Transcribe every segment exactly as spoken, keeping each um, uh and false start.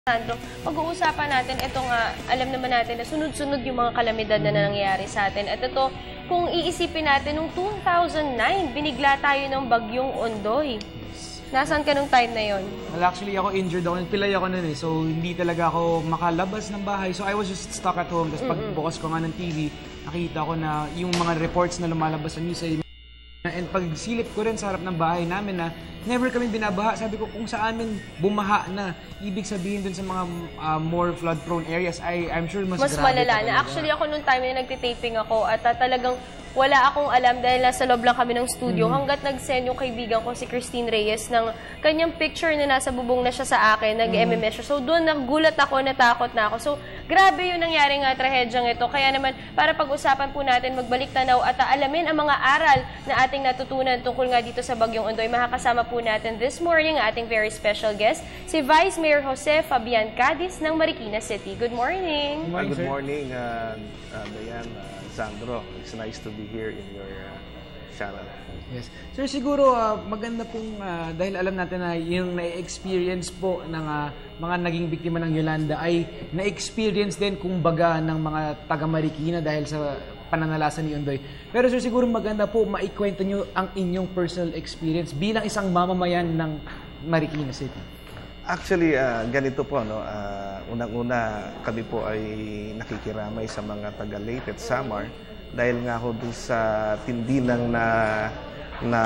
Sandro, pag-uusapan natin, ito nga, alam naman natin na sunod-sunod yung mga kalamidad na nangyayari sa atin. At ito, kung iisipin natin, noong two thousand nine, binigla tayo ng bagyong Ondoy. Nasaan ka nung time na yon? Well, actually, ako injured ako. Pilay ako nun eh. So, hindi talaga ako makalabas ng bahay. So, I was just stuck at home. Tapos, pagbukas ko nga ng T V, nakita ko na yung mga reports na lumalabas sa news ay and pag silip ko rin sa harap ng bahay namin na never kami binabaha. Sabi ko, kung sa amin bumaha na, ibig sabihin dun sa mga uh, more flood-prone areas, ay I'm sure mas, mas malala na. Actually, ako nung time na nagtitaping ako at uh, talagang wala akong alam dahil nasa loob lang kami ng studio mm-hmm. hanggat nag-send yung kaibigan ko, si Christine Reyes, ng kanyang picture na nasa bubong na siya sa akin, nag-M M S siya. So, doon nagulat ako, natakot na ako. So, grabe yung nangyari nga trahedyang ito. Kaya naman, para pag-usapan po natin, magbalik tanaw at alamin ang mga aral na ating natutunan tungkol nga dito sa Bagyong Ondoy. Makakasama po natin this morning ang ating very special guest, si Vice Mayor Jose Fabian Cadiz ng Marikina City. Good morning! Good morning, Good morning uh, uh, Diane, uh, Sandro. It's nice to be here in your uh, channel. Yes. Sir, siguro uh, maganda pong, uh, dahil alam natin na yung na-experience po ng uh, mga naging biktima ng Yolanda ay na-experience din kumbaga ng mga taga-Marikina dahil sa pananalasan ni Ondoy. Pero sir, siguro maganda po maikwento nyo ang inyong personal experience bilang isang mamamayan ng Marikina City. Actually, uh, ganito po, no? Uh, unang-una, kami po ay nakikiramay sa mga taga-Leyte at Samar dahil nga ho doon sa tindi ng na, na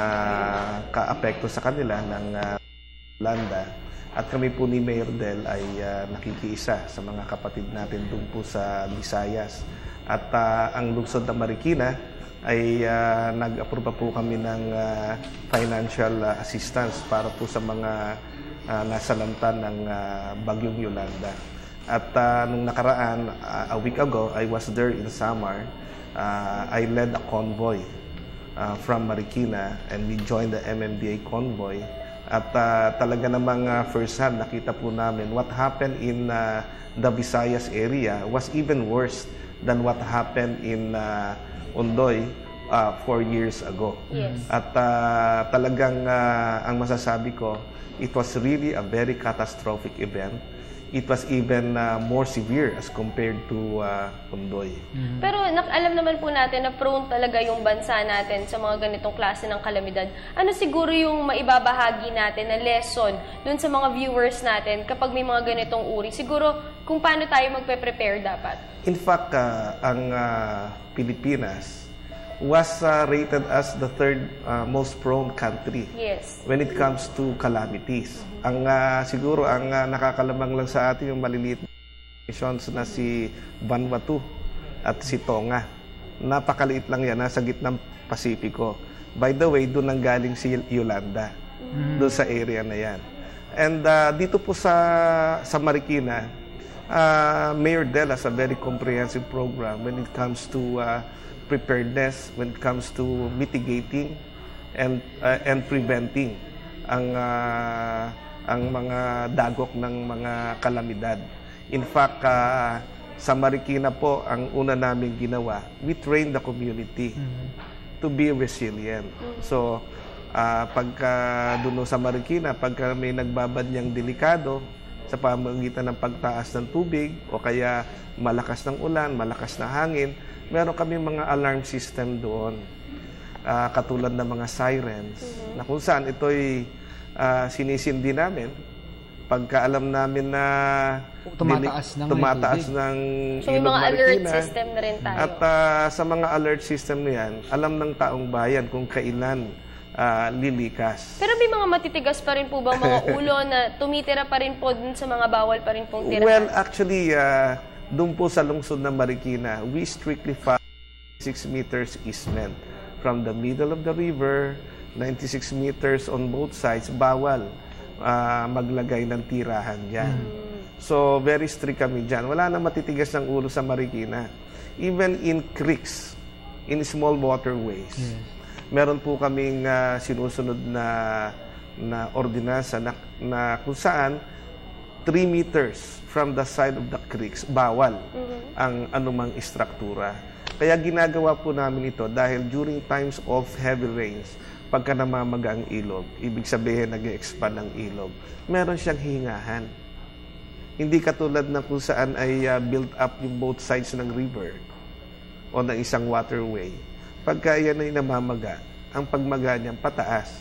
ka-apekto sa kanila ng uh, Yolanda. At kami po ni Mayor Del ay uh, nakikiisa sa mga kapatid natin doon po sa Visayas. At uh, ang lungsod ng Marikina ay uh, nag-aproba po kami ng uh, financial uh, assistance para po sa mga uh, nasalanta ng uh, Bagyong Yolanda. At uh, nung nakaraan, uh, a week ago, I was there in Samar. Uh, I led a convoy uh, from Marikina and we joined the M M D A convoy. At uh, talaga namang uh, first hand nakita po namin what happened in uh, the Visayas area was even worse than what happened in uh, Ondoy uh, four years ago. Yes. At uh, talagang uh, ang masasabi ko, it was really a very catastrophic event. It was even uh, more severe as compared to uh, Ondoy. Mm-hmm. Pero alam naman po natin na prone talaga yung bansa natin sa mga ganitong klase ng kalamidad. Ano siguro yung maibabahagi natin na lesson dun sa mga viewers natin kapag may mga ganitong uri? Siguro kung paano tayo magpe-prepare dapat? In fact, uh, ang uh, Pilipinas was uh, rated as the third uh, most prone country yes. when it comes to calamities. Mm-hmm. Ang uh, siguro ang uh, nakakalamang lang sa atin yung maliliit nations na si Vanuatu at si Tonga. Napakaliit lang yan, nasa gitnang Pasipiko. By the way, doon ang galing si Yolanda, mm-hmm. doon sa area na yan. And uh, dito po sa sa Marikina, uh, Mayor Del has a very comprehensive program when it comes to uh, preparedness, when it comes to mitigating and uh, and preventing ang uh, ang mga dagok ng mga kalamidad. In fact, uh, sa Marikina po, ang una naming ginawa, we train the community mm-hmm. to be resilient. Mm-hmm. So, uh, pagka doon sa Marikina, pagka may nagbabanyang delikado sa pamamagitan ng pagtaas ng tubig o kaya malakas ng ulan, malakas na hangin, meron kami mga alarm system doon, uh, katulad ng mga sirens, mm-hmm. na kung saan ito'y uh, sinisindi namin pagka alam namin na tumataas ng, tumataas ng so, may mga alert system na rin tayo. At uh, sa mga alert system na yan, alam ng taong bayan kung kailan uh, lilikas. Pero may mga matitigas pa rin po bang mga ulo na tumitira pa rin po dun sa mga bawal pa rin pong tirahan? Well, actually, uh, doon po sa lungsod ng Marikina, we strictly follow six meters easement. From the middle of the river, ninety-six meters on both sides, bawal uh, maglagay ng tirahan dyan. Mm. So, very strict kami dyan. Wala na matitigas ng ulo sa Marikina. Even in creeks, in small waterways, yes. meron po kaming uh, sinusunod na, na ordinansa na, na kung saan three meters from the side of the creeks, bawal mm-hmm. ang anumang istruktura. Kaya ginagawa po namin ito dahil during times of heavy rains, pagka namamaga ang ilog, ibig sabihin nag-expand ang ilog, meron siyang hingahan. Hindi katulad na kung saan ay uh, built up yung both sides ng river o ng isang waterway. Pagka yan ay namamaga, ang pagmaga niyan pataas.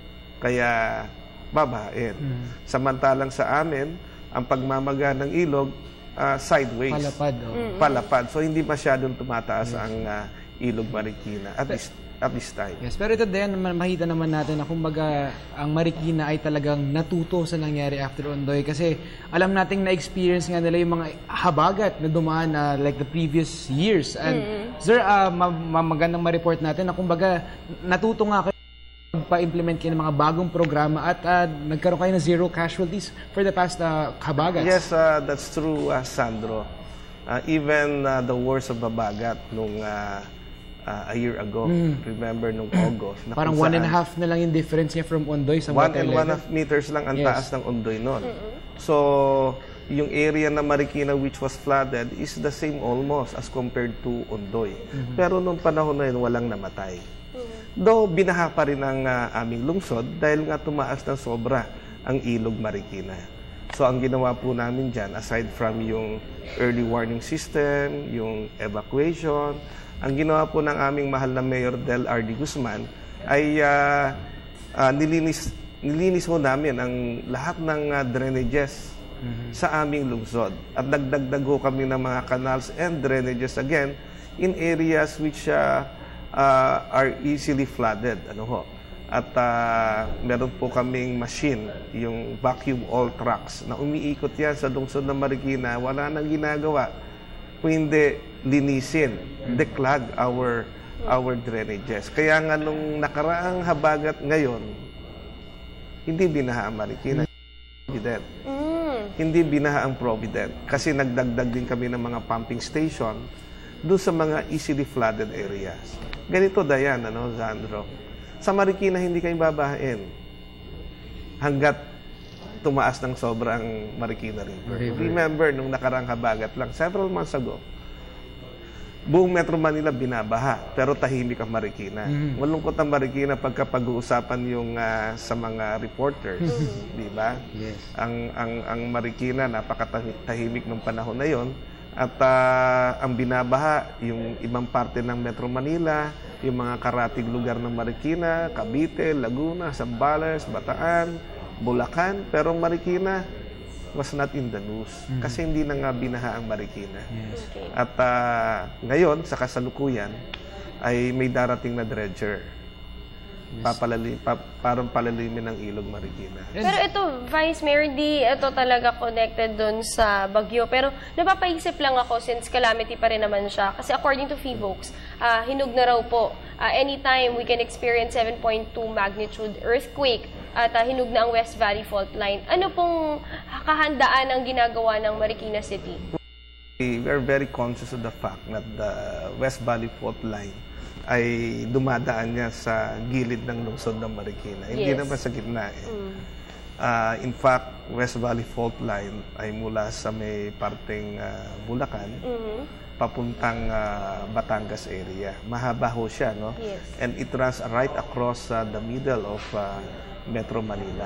Kaya babain. Mm. Samantalang sa amin, ang pagmamaga ng ilog, uh, sideways. Palapad. Oh. Mm-hmm. Palapad. So, hindi masyadong tumataas yes. ang uh, ilog Marikina at this, at this time. Yes, pero ito din, makita naman natin na kumbaga ang Marikina ay talagang natuto sa nangyari after Ondoy kasi alam nating na-experience nga nila yung mga habagat na dumaan uh, like the previous years. And mm-hmm. sir, uh, ma ma magandang ma-report natin na kumbaga natuto nga kayo pa-implement kayo ng mga bagong programa at uh, nagkaroon kayo ng zero casualties for the past uh, habagats. Yes, uh, that's true, uh, Sandro. Uh, even uh, the worst of habagat nung uh, uh, a year ago, mm. remember nung August. Parang one and a half na lang yung difference niya from Ondoy sa One and one half meters lang ang yes. taas ng Ondoy noon. Mm-hmm. So, yung area na Marikina which was flooded is the same almost as compared to Ondoy. Mm-hmm. Pero nung panahon na yun, walang namatay. Though binaha pa rin ang uh, aming lungsod dahil nga tumaas ng sobra ang ilog Marikina. So ang ginawa po namin dyan, aside from yung early warning system, yung evacuation, ang ginawa po ng aming mahal na Mayor Del R D Guzman ay uh, uh, nilinis, nilinis ho namin ang lahat ng uh, drainages mm-hmm. sa aming lungsod. At nagdagdag ho kami ng mga canals and drainages again in areas which uh, Uh, are easily flooded. Ano ho? At uh, meron po kaming machine, yung vacuum all trucks, na umiikot yan sa lungsod ng Marikina. Wala nang ginagawa kung hindi linisin, declog our, our drainages. Kaya nga nung nakaraang habagat ngayon, hindi binaha ang Marikina. Provident. Mm. Hindi binaha ang Provident. Kasi nagdagdag din kami ng mga pumping station doon sa mga easily flooded areas. Ganito, Dayan, ano, Sandro? Sa Marikina, hindi kayo babahain hanggat tumaas ng sobrang Marikina River. River. Remember, nung nakarang habagat lang, several months ago, buong Metro Manila binabaha, pero tahimik ang Marikina. Mm-hmm. Malungkot ang Marikina pagka pag-uusapan yung uh, sa mga reporters, di ba? Yes. Ang, ang, ang Marikina, napakatahimik ng panahon na yon. At uh, ang binabaha, yung ibang parte ng Metro Manila, yung mga karatig lugar ng Marikina, Cavite, Laguna, Zambales, Bataan, Bulacan. Pero Marikina was not in the news mm-hmm. kasi hindi na nga binaha ang Marikina. Yes. Okay. At uh, ngayon, sa kasalukuyan, ay may darating na dredger. Yes. Papalalim, pa, parang palalimin ng ilog Marikina. Pero ito, Vice Mayor, di ito talaga connected dun sa bagyo. Pero napapaisip lang ako since calamity pa rin naman siya. Kasi according to Fevox, uh, hinug na raw po. Uh, anytime we can experience seven point two magnitude earthquake at uh, hinug na ang West Valley Fault Line. Ano pong kahandaan ang ginagawa ng Marikina City? We are very conscious of the fact that the West Valley Fault Line ay dumadaan niya sa gilid ng lungsod ng Marikina. Yes. Hindi naman sa gitna eh. Mm. Uh, in fact, West Valley Fault Line ay mula sa may parteng uh, Bulacan, mm-hmm. papuntang uh, Batangas area. Mahaba ho siya, no? Yes. And it runs right across uh, the middle of uh, Metro Manila.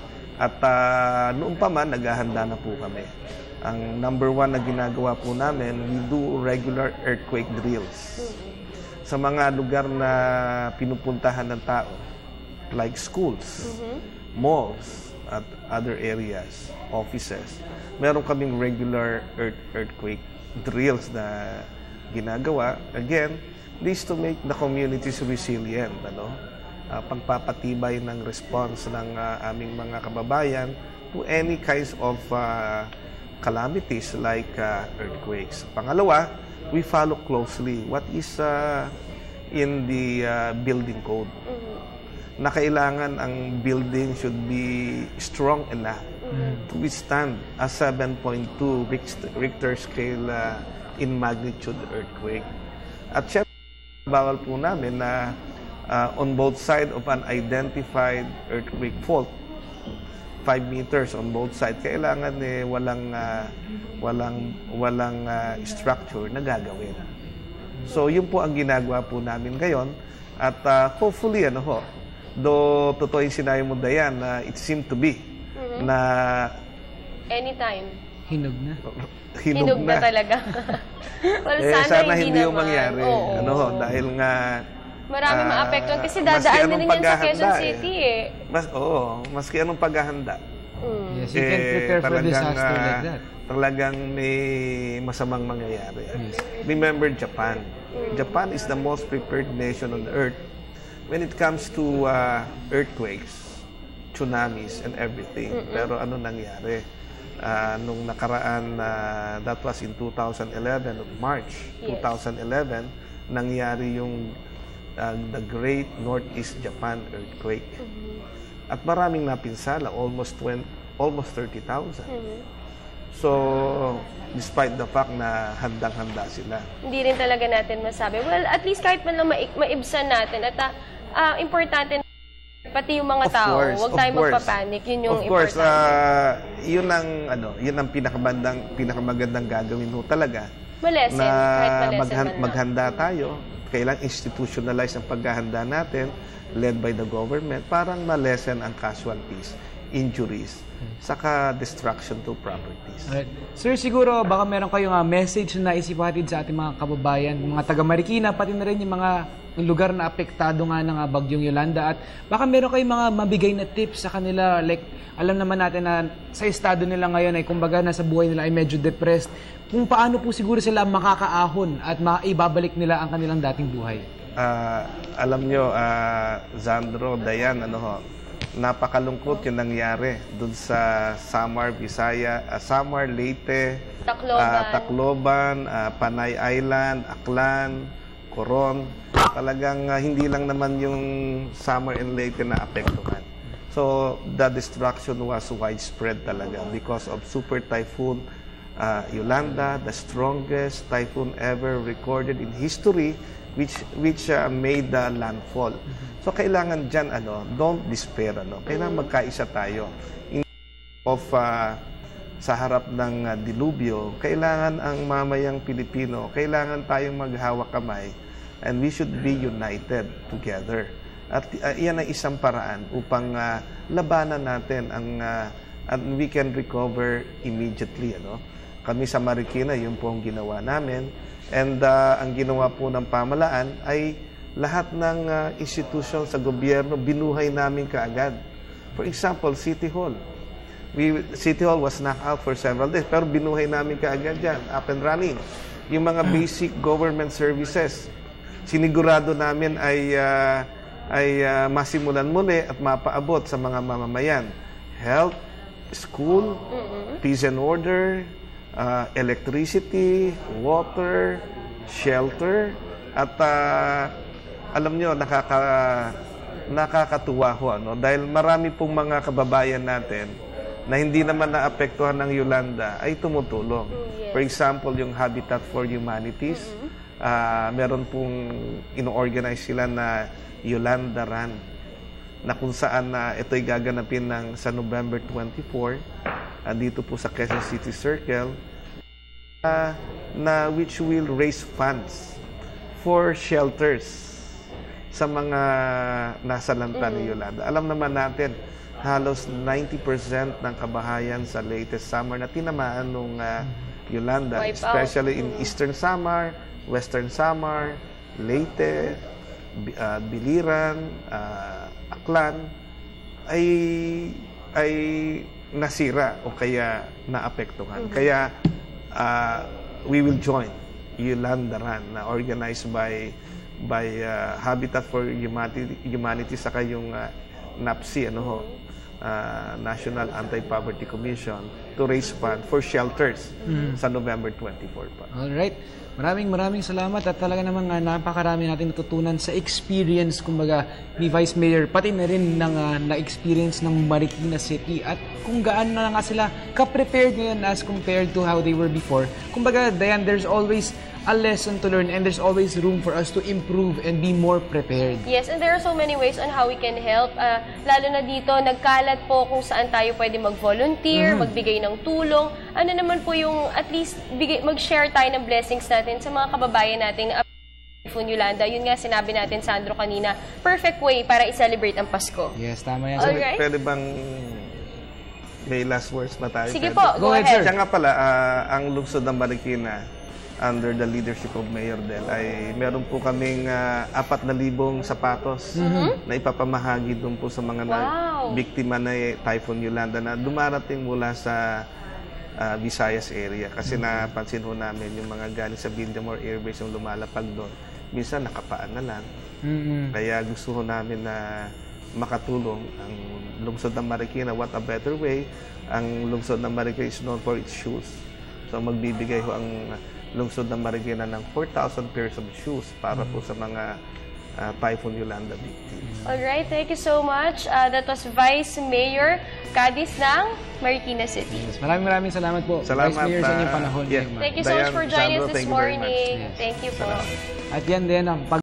At uh, noon pa man, naghahanda na po kami. Ang number one na ginagawa po namin, we do regular earthquake drills. Mm-hmm. Sa mga lugar na pinupuntahan ng tao, like schools, mm-hmm. malls, at other areas, offices, meron kaming regular earth, earthquake drills na ginagawa. Again, this to make the communities resilient, ano? Uh, pagpapatibay ng response ng uh, aming mga kababayan to any kinds of uh, calamities like uh, earthquakes. Pangalawa, we follow closely what is uh, in the uh, building code. Mm-hmm. Na kailangan ang building should be strong enough mm-hmm. to withstand a seven point two Richter scale uh, in magnitude earthquake. At syempre, bawal po namin na uh, on both sides of an identified earthquake fault, five meters on both sides, kailangan eh, walang uh, walang walang uh, structure na gagawin. So yun po ang ginagawa po namin ngayon at uh, hopefully ano ho, do totoo yung sinabi mo Dayan na uh, it seemed to be mm-hmm. na anytime Hinog na. Hinog, Hinog na na. talaga. Well, Eh, sana, sana hindi, hindi yung naman. mangyari. Oo. Ano ho, dahil nga Marami ah, maapektuhan kasi maski dadaan anong na rin yan sa paghahanda Quezon City eh. Mas, oo, maski anong paghahanda. Yes, you can prepare for talagang, disaster like ah, that. Talagang may masamang mangyayari. Yes. Remember Japan. Japan is the most prepared nation on earth when it comes to uh, earthquakes, tsunamis, and everything. Pero ano nangyari? Uh, nung nakaraan, uh, that was in two thousand eleven, of March Yes. twenty eleven, nangyari yung uh, the Great Northeast Japan earthquake. At maraming napinsala, almost twenty, almost thirty thousand. So, despite the fact na handang-handa sila. Hindi rin talaga natin masabi. Well, at least kahit man lang ma- maibsan natin at uh, uh, importante na pati yung mga Of tao, course, huwag of tayong course. magpapanik. Yun yung Of course, importante. uh, yun ang ano, yun ang pinakamagandang pinakamagandang gagawin ho talaga. Malesen, na kahit malesen maghan- man lang. maghanda tayo. Kailangan institutionalize ang paghahanda natin led by the government parang malesen ang casualties, injuries, saka destruction to properties. Alright. Sir, siguro baka meron kayong uh, message na naisipahatid sa ating mga kababayan, mga taga Marikina, pati na rin yung mga lugar na apektado nga ng uh, bagyong Yolanda, at baka meron kayong mga mabigay na tips sa kanila, like alam naman natin na sa estado nila ngayon ay kumbaga nasa buhay nila ay medyo depressed, kung paano po siguro sila makakaahon at maibabalik nila ang kanilang dating buhay. Ah, alam nyo, ah, Zandro, Dayan, ano ho, napakalungkot yung nangyari dun sa Samar, Visaya, uh, Samar, Leyte, Tacloban. ah, Tacloban, ah, Panay Island, Aklan, Coron. Talagang ah, hindi lang naman yung Samar and Leyte na apektuhan. So, the destruction was widespread talaga because of Super Typhoon uh, Yolanda, the strongest typhoon ever recorded in history, which which uh, made the landfall. So kailangan diyan ano, don't despair ano. Kailangan magkaisa tayo. In of uh, sa harap ng uh, dilubyo, kailangan ang mamayang Pilipino, kailangan tayong maghawak kamay and we should be united together. At uh, iyan ay isang paraan upang uh, labanan natin ang uh, and we can recover immediately ano. Kami sa Marikina, yun po ang ginawa namin. And uh, ang ginawa po ng pamalaan ay lahat ng uh, institusyon sa gobyerno binuhay namin kaagad. For example, City Hall. We, City Hall was knocked out for several days, pero binuhay namin kaagad yan, up and running. Yung mga basic government services, sinigurado namin ay, uh, ay uh, masimulan muli at mapaabot sa mga mamamayan. Health, school, peace and order, Uh, electricity, water, shelter, at uh, alam nyo, nakaka, nakakatuwa ho, ano? Dahil marami pong mga kababayan natin na hindi naman naapektuhan ng Yolanda ay tumutulong. Yes. For example, yung Habitat for Humanities, uh, meron pong ino-organize sila na Yolanda Run, na kung saan na uh, ito'y gaganapin ng sa November twenty-fourth, uh, dito po sa Quezon City Circle, uh, na which will raise funds for shelters sa mga nasa lanta ni Yolanda. Alam naman natin, halos ninety percent ng kabahayan sa latest summer na tinamaan ng uh, Yolanda, Wipe especially out. in Eastern Samar, Western Samar, Leyte, uh, Biliran, uh, Aklan, ay ay nasira o kaya naapektuhan. Mm-hmm. Kaya uh, we will join Yolanda Run na organized by by uh, Habitat for Humanity, Humanity saka yung uh, NAPSI, ano ho, uh, National Anti-Poverty Commission, to raise fund for shelters mm-hmm. sa November twenty-fourth pa. Alright. Maraming maraming salamat at talaga namang uh, napakarami natin natutunan sa experience kumbaga ni Vice Mayor pati na rin ng uh, na-experience ng Marikina City at kung gaano na nga sila ka-prepared ngayon as compared to how they were before. Kumbaga, Dayan, there's always a lesson to learn and there's always room for us to improve and be more prepared. Yes, and there are so many ways on how we can help. Uh, lalo na dito, nagkalat po kung saan tayo pwede mag-volunteer, mm-hmm. magbigay ng tulong. Ano naman po yung at least bigay, mag-share tayo ng blessings natin sa mga kababayan natin na Typhoon Yolanda. Yun nga sinabi natin, Sandro, kanina. Perfect way para i-celebrate ang Pasko. Yes, tama yan. Alright. Pwede bang may last words ba tayo? Sige Pedro? po, Go go ahead, ahead. sir. Siya nga pala, ah, ang lungsod ng Marikina, under the leadership of Mayor Del, ay meron po kaming uh, apat na libong sapatos Mm-hmm. na ipapamahagi doon po sa mga Wow. na, biktima na Typhoon Yolanda na dumarating mula sa uh, Visayas area. Kasi napansin ho namin yung mga galing sa Villamor Air Base yung lumalapag doon. Minsan nakapaan na lang. Mm-mm. Kaya gusto ho namin na makatulong ang lungsod ng Marikina. What a better way. Ang lungsod ng Marikina is known for its shoes. So magbibigay ho ang lungsod ng Marikina ng four thousand pairs of shoes para po sa mga uh, Typhoon Yolanda victims. Alright, thank you so much. Uh, that was Vice Mayor Cadiz ng Marikina City. Yes, maraming maraming salamat po. Salamat, Vice Mayor, sa inyong ah, panahon. yeah. ma'am. Thank you so much Diane, for joining Sandro, us this thank you very much. morning. Yes. Thank you po. At yan din ang pag